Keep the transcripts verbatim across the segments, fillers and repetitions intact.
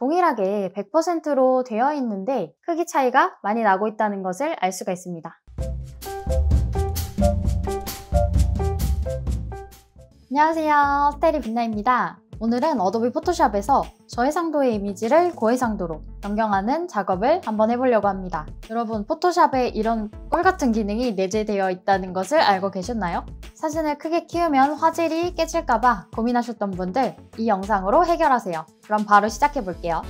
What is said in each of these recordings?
동일하게 백 퍼센트로 되어 있는데 크기 차이가 많이 나고 있다는 것을 알 수가 있습니다. 안녕하세요, 스테리 빛나입니다. 오늘은 어도비 포토샵에서 저해상도의 이미지를 고해상도로 변경하는 작업을 한번 해보려고 합니다. 여러분, 포토샵에 이런 꿀같은 기능이 내재되어 있다는 것을 알고 계셨나요? 사진을 크게 키우면 화질이 깨질까봐 고민하셨던 분들, 이 영상으로 해결하세요. 그럼 바로 시작해볼게요.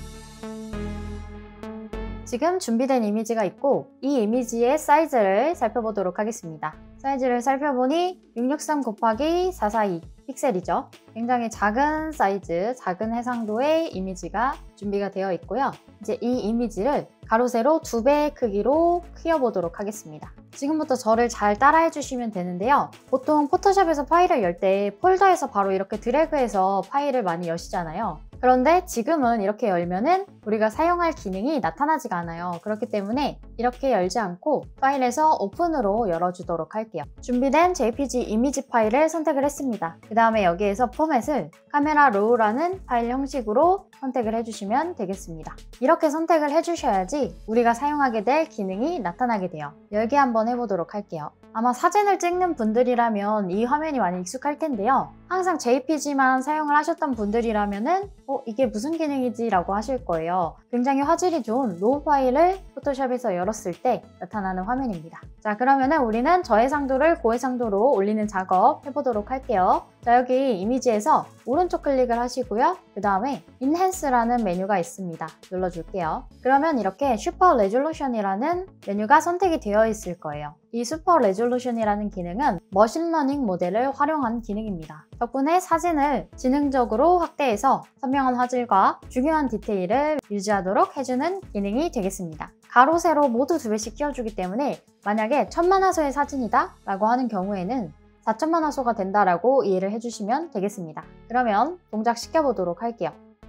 지금 준비된 이미지가 있고 이 이미지의 사이즈를 살펴보도록 하겠습니다. 사이즈를 살펴보니 육백육십삼 곱하기 사백사십이 픽셀이죠. 굉장히 작은 사이즈, 작은 해상도의 이미지가 준비가 되어 있고요. 이제 이 이미지를 가로 세로 두 배의 크기로 키워보도록 하겠습니다. 지금부터 저를 잘 따라해 주시면 되는데요. 보통 포토샵에서 파일을 열 때 폴더에서 바로 이렇게 드래그해서 파일을 많이 여시잖아요. 그런데 지금은 이렇게 열면은 우리가 사용할 기능이 나타나지가 않아요. 그렇기 때문에 이렇게 열지 않고 파일에서 오픈으로 열어주도록 할게요. 준비된 제이피지 이미지 파일을 선택을 했습니다. 그 다음에 여기에서 포맷을 카메라 로우라는 파일 형식으로 선택을 해주시면 되겠습니다. 이렇게 선택을 해주셔야지 우리가 사용하게 될 기능이 나타나게 돼요. 열기 한번 해보도록 할게요. 아마 사진을 찍는 분들이라면 이 화면이 많이 익숙할 텐데요. 항상 제이피지만 사용을 하셨던 분들이라면은 어, 이게 무슨 기능이지? 라고 하실 거예요. 굉장히 화질이 좋은 로우 파일을 포토샵에서 열었을 때 나타나는 화면입니다. 자, 그러면은 우리는 저해상도를 고해상도로 올리는 작업 해보도록 할게요. 자, 여기 이미지에서 오른쪽 클릭을 하시고요. 그 다음에 인핸스라는 메뉴가 있습니다. 눌러줄게요. 그러면 이렇게 슈퍼 레졸루션이라는 메뉴가 선택이 되어 있을 거예요. 이 슈퍼 레졸루션이라는 기능은 머신러닝 모델을 활용한 기능입니다. 덕분에 사진을 지능적으로 확대해서 선명한 화질과 중요한 디테일을 유지하도록 해주는 기능이 되겠습니다. 가로, 세로 모두 두 배씩 키워주기 때문에 만약에 천만 화소의 사진이다 라고 하는 경우에는 사천만 화소가 된다라고 이해를 해주시면 되겠습니다. 그러면 동작 시켜보도록 할게요.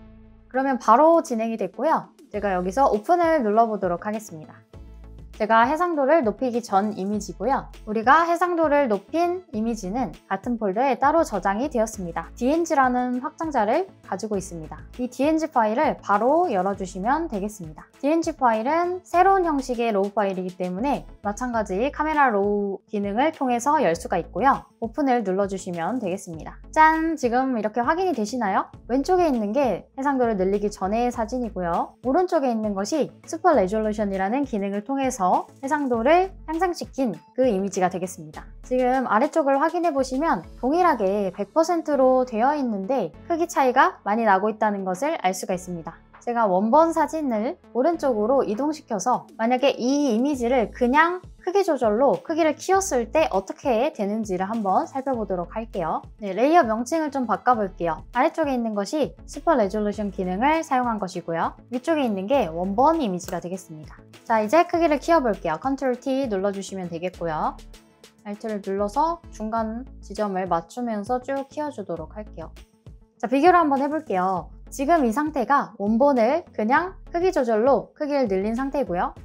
그러면 바로 진행이 됐고요. 제가 여기서 오픈을 눌러보도록 하겠습니다. 제가 해상도를 높이기 전 이미지고요. 우리가 해상도를 높인 이미지는 같은 폴더에 따로 저장이 되었습니다. 디엔지라는 확장자를 가지고 있습니다. 이 디엔지 파일을 바로 열어주시면 되겠습니다. 디엔지 파일은 새로운 형식의 로우 파일이기 때문에 마찬가지 카메라 로우 기능을 통해서 열 수가 있고요. 오픈을 눌러주시면 되겠습니다. 짠! 지금 이렇게 확인이 되시나요? 왼쪽에 있는 게 해상도를 늘리기 전의 사진이고요. 오른쪽에 있는 것이 슈퍼 레졸루션이라는 기능을 통해서 해상도를 향상시킨 그 이미지가 되겠습니다. 지금 아래쪽을 확인해 보시면 동일하게 백 퍼센트로 되어 있는데 크기 차이가 많이 나고 있다는 것을 알 수가 있습니다. 제가 원본 사진을 오른쪽으로 이동시켜서 만약에 이 이미지를 그냥 크기 조절로 크기를 키웠을 때 어떻게 되는지를 한번 살펴보도록 할게요. 네, 레이어 명칭을 좀 바꿔볼게요. 아래쪽에 있는 것이 슈퍼 레졸루션 기능을 사용한 것이고요. 위쪽에 있는 게 원본 이미지가 되겠습니다. 자, 이제 크기를 키워볼게요. 컨트롤 티 눌러주시면 되겠고요. 알트를 눌러서 중간 지점을 맞추면서 쭉 키워주도록 할게요. 자, 비교를 한번 해볼게요. 지금 이 상태가 원본을 그냥 크기 조절로 크기를 늘린 상태고요.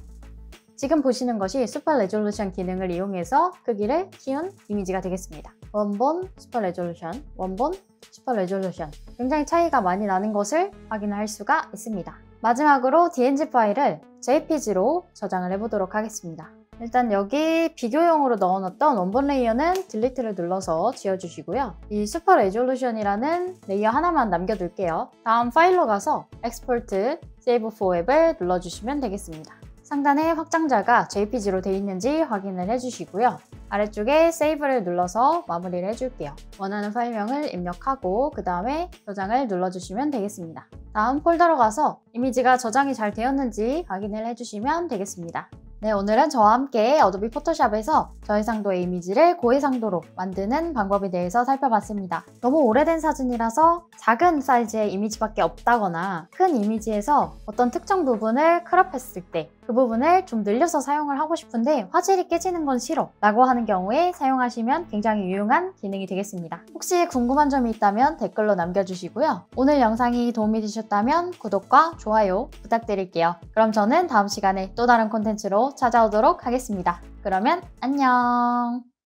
지금 보시는 것이 슈퍼 레졸루션 기능을 이용해서 크기를 키운 이미지가 되겠습니다. 원본, 슈퍼 레졸루션, 원본, 슈퍼 레졸루션. 굉장히 차이가 많이 나는 것을 확인할 수가 있습니다. 마지막으로 디엔지 파일을 제이피지로 저장을 해보도록 하겠습니다. 일단 여기 비교용으로 넣어놨던 원본 레이어는 딜리트를 눌러서 지워주시고요. 이 슈퍼 레졸루션이라는 레이어 하나만 남겨둘게요. 다음 파일로 가서 엑스포트, 세이브 포 앱을 눌러주시면 되겠습니다. 상단에 확장자가 제이피지로 되어 있는지 확인을 해주시고요. 아래쪽에 세이브를 눌러서 마무리를 해줄게요. 원하는 파일명을 입력하고 그 다음에 저장을 눌러주시면 되겠습니다. 다음 폴더로 가서 이미지가 저장이 잘 되었는지 확인을 해주시면 되겠습니다. 네, 오늘은 저와 함께 어도비 포토샵에서 저해상도의 이미지를 고해상도로 만드는 방법에 대해서 살펴봤습니다. 너무 오래된 사진이라서 작은 사이즈의 이미지밖에 없다거나 큰 이미지에서 어떤 특정 부분을 크롭했을 때 그 부분을 좀 늘려서 사용을 하고 싶은데 화질이 깨지는 건 싫어 라고 하는 경우에 사용하시면 굉장히 유용한 기능이 되겠습니다. 혹시 궁금한 점이 있다면 댓글로 남겨주시고요. 오늘 영상이 도움이 되셨다면 구독과 좋아요 부탁드릴게요. 그럼 저는 다음 시간에 또 다른 콘텐츠로 찾아오도록 하겠습니다. 그러면 안녕!